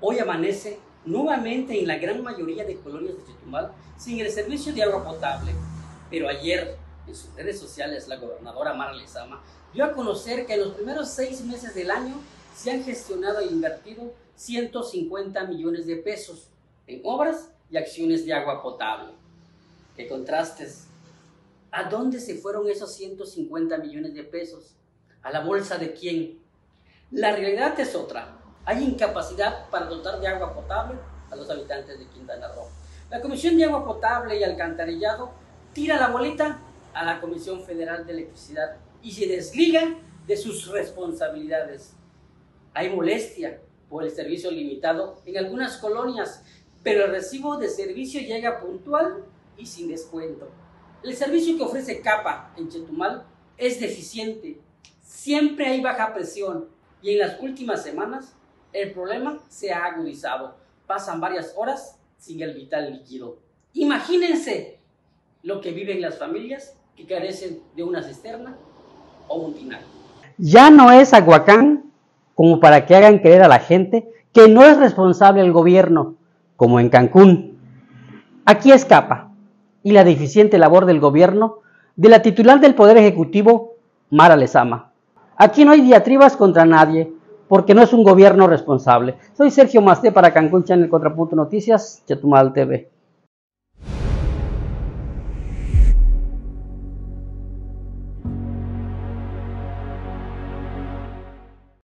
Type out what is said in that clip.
Hoy amanece nuevamente en la gran mayoría de colonias de Chetumal sin el servicio de agua potable, pero ayer en sus redes sociales la gobernadora Mara Lezama dio a conocer que en los primeros 6 meses del año se han gestionado e invertido 150 millones de pesos en obras y acciones de agua potable. ¡Qué contrastes! ¿A dónde se fueron esos 150 millones de pesos? ¿A la bolsa de quién? La realidad es otra. Hay incapacidad para dotar de agua potable a los habitantes de Quintana Roo. La Comisión de Agua Potable y Alcantarillado tira la bolita a la Comisión Federal de Electricidad y se desliga de sus responsabilidades. Hay molestia por el servicio limitado en algunas colonias, pero el recibo de servicio llega puntual y sin descuento. El servicio que ofrece CAPA en Chetumal es deficiente. Siempre hay baja presión y en las últimas semanas el problema se ha agudizado. Pasan varias horas sin el vital líquido. Imagínense lo que viven las familias que carecen de una cisterna o un tinaco. Ya no es Aguacán como para que hagan creer a la gente que no es responsable el gobierno, como en Cancún. Aquí es CAPA y la deficiente labor del gobierno de la titular del Poder Ejecutivo, Mara Lezama. Aquí no hay diatribas contra nadie, porque no es un gobierno responsable. Soy Sergio Masté para Cancún Channel Contrapunto Noticias, Chetumal TV.